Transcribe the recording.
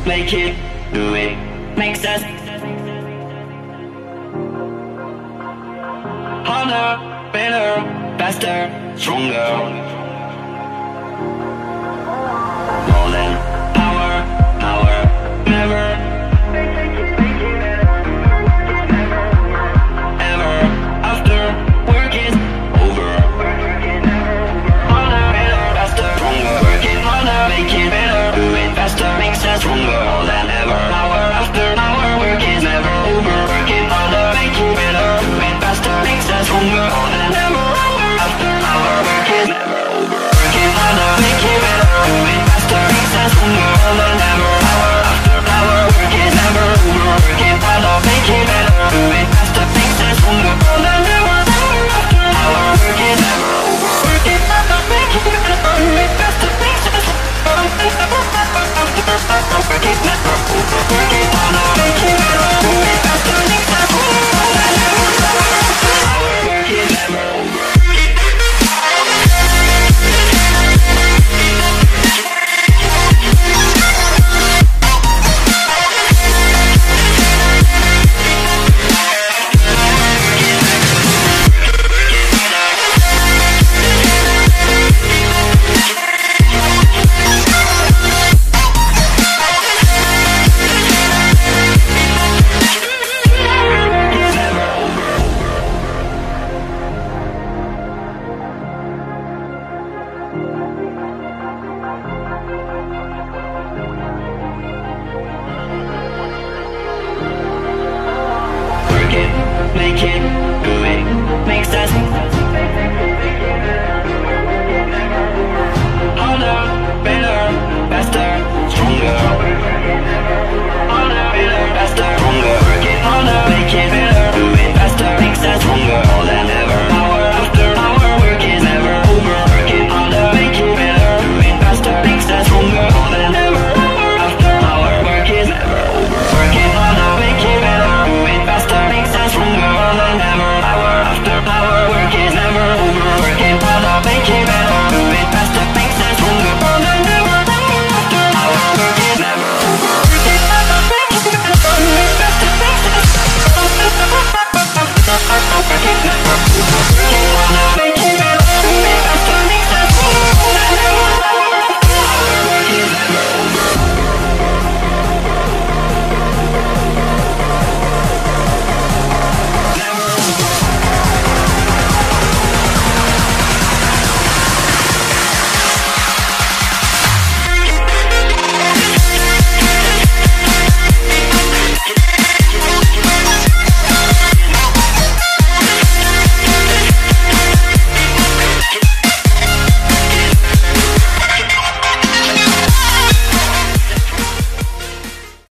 make it, do it, makes us harder, better, faster, stronger. More than power, power, never, ever, after work is over. Harder, better, faster, stronger. Working harder, make it better, do it faster, makes us stronger. More than ever, hour after hour, work is never over. Working harder, make it better, do it faster, makes us stronger. More than ever, hour after hour, work is never over. Working harder, make it better, do it faster, makes us stronger. More than ever, hour after hour, work is never over. Working harder, make it better, do it faster, makes us stronger. More than ever, hour after hour, work is never over. Working harder, make it better, do it faster, makes us stronger. Working never over. Working harder, make it better, do it faster, makes us stronger. More than ever, hour after hour, work is never over. Make it